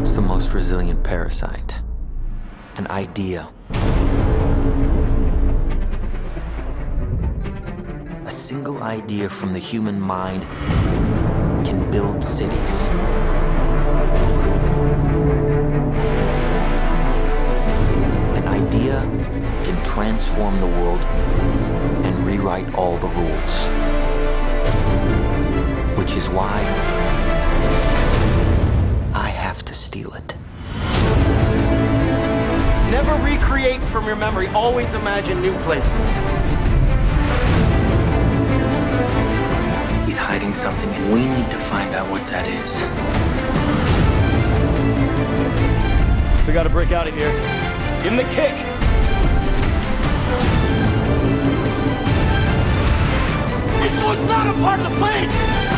What's the most resilient parasite? An idea. A single idea from the human mind can build cities. An idea can transform the world and rewrite all the rules. Which is why I have to steal it. Never recreate from your memory. Always imagine new places. He's hiding something, and we need to find out what that is. We gotta break out of here. Give him the kick! This was not a part of the plan!